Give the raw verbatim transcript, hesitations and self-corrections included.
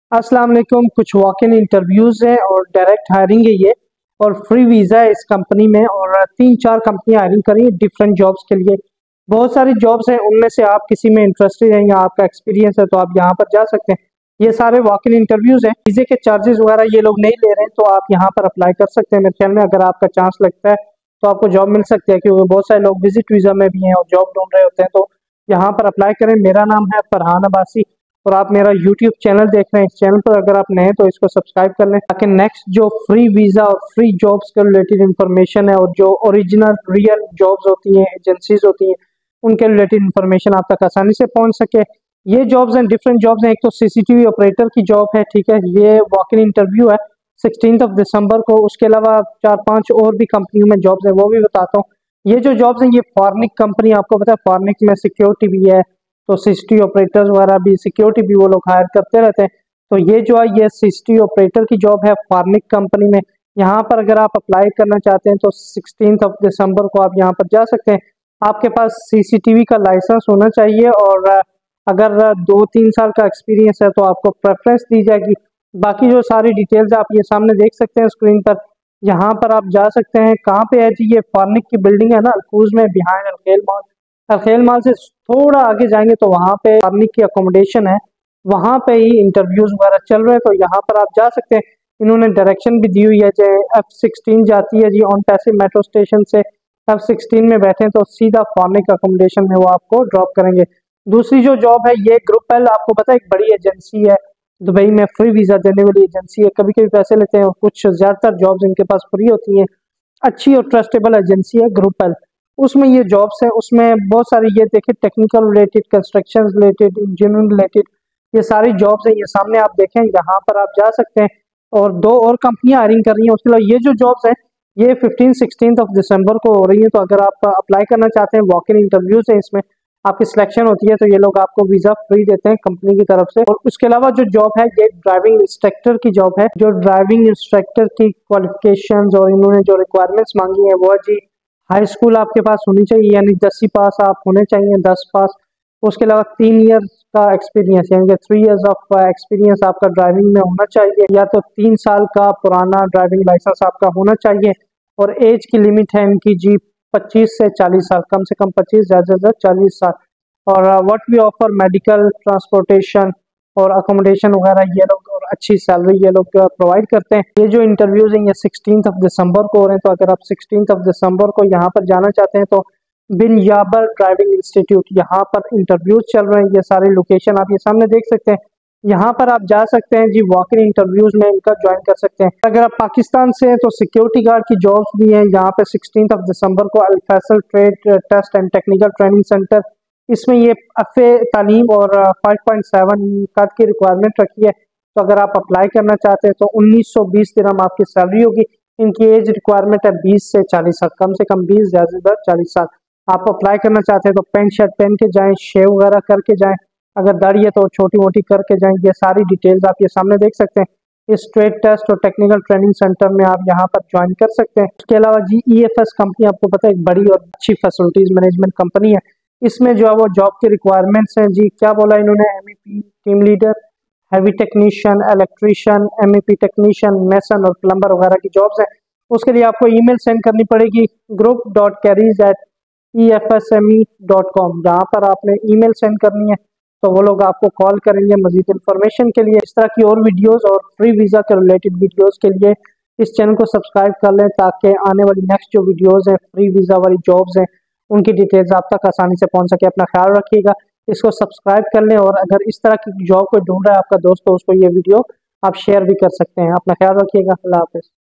अस्सलाम वालेकुम। कुछ वॉक इन इंटरव्यूज़ हैं और डायरेक्ट हायरिंग है ये, और फ्री वीज़ा है इस कंपनी में। और तीन चार कंपनियां हायरिंग करी डिफरेंट जॉब्स के लिए। बहुत सारी जॉब्स हैं, उनमें से आप किसी में इंटरेस्टेड हैं या आपका एक्सपीरियंस है तो आप यहाँ पर जा सकते हैं। ये सारे वॉक इन इंटरव्यूज़ हैं। वीज़े के चार्जेस वगैरह ये लोग नहीं ले रहे हैं, तो आप यहाँ पर अप्लाई कर सकते हैं। मेरे ख्याल में अगर आपका चांस लगता है तो आपको जॉब मिल सकती है, क्योंकि बहुत सारे लोग विजिट वीज़ा में भी हैं और जॉब ढूंढ रहे होते हैं। तो यहाँ पर अप्लाई करें। मेरा नाम है फरहान अब्बासी और आप मेरा यूट्यूब चैनल देख रहे हैं। इस चैनल पर अगर आप नए हैं तो इसको सब्सक्राइब कर लें, ताकि नेक्स्ट जो फ्री वीज़ा और फ्री जॉब्स के रिलेटेड इन्फॉर्मेशन है और जो ओरिजिनल रियल जॉब्स होती हैं, एजेंसीज होती हैं, उनके रिलेटेड इन्फॉर्मेशन आप तक आसानी से पहुंच सके। ये जॉब्स हैं, डिफरेंट जॉब्स हैं। एक तो सीसीटीवी ऑपरेटर की जॉब है, ठीक है, ये वॉक इन इंटरव्यू है सिक्सटीन ऑफ दिसंबर को। उसके अलावा चार पांच और भी कंपनियों में जॉब्स हैं, वो भी बताता हूँ। ये जो जॉब्स हैं ये फॉर्निक कंपनी, आपको पता है फॉर्निक में सिक्योरिटी भी है, तो सीसीटीवी ऑपरेटर्स वगैरह भी, सिक्योरिटी भी वो लोग हायर करते रहते हैं। तो ये जो है ये सीसीटीवी ऑपरेटर की जॉब है फॉर्निक कंपनी में। यहाँ पर अगर आप अप्लाई करना चाहते हैं तो सिक्सटीन ऑफ दिसंबर को आप यहाँ पर जा सकते हैं। आपके पास सीसीटीवी का लाइसेंस होना चाहिए, और अगर दो तीन साल का एक्सपीरियंस है तो आपको प्रेफरेंस दी जाएगी। बाकी जो सारी डिटेल्स आप ये सामने देख सकते हैं स्क्रीन पर। यहाँ पर आप जा सकते हैं। कहाँ पे है जी? ये फॉर्निक की बिल्डिंग है ना, अल्कूज में, behind Al Khail mall. Al Khail mall से थोड़ा आगे जाएंगे तो वहाँ पे फॉर्निक की अकोमोडेशन है, वहाँ पे ही इंटरव्यूज वगैरह चल रहे हैं। तो यहाँ पर आप जा सकते हैं। इन्होंने डायरेक्शन भी दी हुई है, जो एफ सिक्सटीन जाती है जी ऑन पैसे मेट्रो स्टेशन से। एफ सिक्सटीन में बैठे तो सीधा फॉर्निक अकोमोडेशन में वो आपको ड्रॉप करेंगे। दूसरी जो जॉब है ये ग्रुप एल, आपको पता है एक बड़ी एजेंसी है दुबई में, फ्री वीज़ा देने वाली एजेंसी है। कभी कभी पैसे लेते हैं और कुछ ज़्यादातर जॉब्स इनके पास फ्री होती हैं। अच्छी और ट्रस्टेबल एजेंसी है ग्रुप एल। उसमें ये जॉब्स है, उसमें बहुत सारी ये देखिए technical related, construction related, engineering related, ये सारी जॉब्स हैं। ये सामने आप देखें, यहाँ पर आप जा सकते हैं। और दो और कंपनियां हायरिंग कर रही हैं। उसके अलावा ये जो जॉब्स हैं ये फिफ्टीन सिक्सटीन ऑफ दिसंबर को हो रही है। तो अगर आप अप्लाई करना चाहते हैं, वॉक इन इंटरव्यूज है, इसमें आपकी सिलेक्शन होती है, तो ये लोग आपको वीजा फ्री देते हैं कंपनी की तरफ से। और उसके अलावा जो जॉब है ये ड्राइविंग इंस्ट्रक्टर की जॉब है। जो ड्राइविंग इंस्ट्रक्टर की क्वालिफिकेशंस और इन्होंने जो रिक्वायरमेंट्स मांगी है वो है जी, हाई स्कूल आपके पास होनी चाहिए, यानी दसवीं पास आप होने चाहिए, दस पास। उसके अलावा तीन ईयर का एक्सपीरियंस, यानी कि थ्री इयर्स ऑफ एक्सपीरियंस आपका ड्राइविंग में होना चाहिए, या तो तीन साल का पुराना ड्राइविंग लाइसेंस आपका होना चाहिए। और एज की लिमिट है इनकी जी पच्चीस से चालीस साल, कम से कम पच्चीस, ज़्यादा से ज़्यादा चालीस साल। और what we offer medical, transportation और अकोमोडेशन वगैरह ये लोग, और अच्छी सैलरी ये लोग प्रोवाइड करते हैं। ये जो इंटरव्यूज हैं ये सिक्सटीन ऑफ दिसंबर को हो रहे हैं। तो अगर आप सिक्सटीन ऑफ दिसंबर को यहाँ पर जाना चाहते हैं तो बिन याबर ड्राइविंग इंस्टीट्यूट, यहाँ पर इंटरव्यूज चल रहे हैं। ये सारे लोकेशन आप ये सामने देख सकते हैं। यहाँ पर आप जा सकते हैं जी, वॉक इन इंटरव्यूज में इनका ज्वाइन कर सकते हैं। अगर आप पाकिस्तान से हैं तो सिक्योरिटी गार्ड की जॉब्स भी हैं यहाँ पे। सिक्सटीन ऑफ दिसंबर को Al Faisal trade test and technical training centre, इसमें ये अफ़े तालीम और फाइव पॉइंट सेवन कद की रिक्वायरमेंट रखी है। तो अगर आप अप्लाई करना चाहते हैं तो उन्नीस सौ बीस दिरहम आपकी सैलरी होगी। इनकी एज रिक्वायरमेंट है बीस से चालीस साल, कम से कम बीस, ज़्यादा से ज़्यादा चालीस साल। आप अप्लाई करना चाहते हैं तो पेंट शर्ट पहन के जाएं, शेव वगैरह करके जाएं, अगर दाढ़ी है तो छोटी मोटी करके जाएं। ये सारी डिटेल्स आप ये सामने देख सकते हैं। इस ट्रेड टेस्ट और टेक्निकल ट्रेनिंग सेंटर में आप यहाँ पर ज्वाइन कर सकते हैं। उसके अलावा G E F S company, आपको पता है एक बड़ी और अच्छी फैसिलिटीज मैनेजमेंट कंपनी है। इसमें जो है वो जॉब के रिक्वायरमेंट्स हैं जी, क्या बोला इन्होंने, M E P team leader, heavy technician, electrician, M E P technician, mason और प्लम्बर वगैरह की जॉब्स हैं। उसके लिए आपको ईमेल सेंड करनी पड़ेगी group dot careers at E F S M E dot com. यहाँ पर आपने ईमेल सेंड करनी है तो वो लोग आपको कॉल करेंगे मजीद इन्फॉर्मेशन के लिए। इस तरह की और वीडियोस और फ्री वीज़ा के रिलेटेड वीडियोस के लिए इस चैनल को सब्सक्राइब कर लें, ताकि आने वाली नेक्स्ट जो वीडियोस हैं, फ्री वीज़ा वाली जॉब्स हैं, उनकी डिटेल्स आप तक आसानी से पहुंच सके। अपना ख्याल रखिएगा, इसको सब्सक्राइब कर लें। और अगर इस तरह की जॉब को ढूंढ रहा है आपका दोस्त तो उसको ये वीडियो आप शेयर भी कर सकते हैं। अपना ख्याल रखिएगा। अल्लाह हाफ़िज़।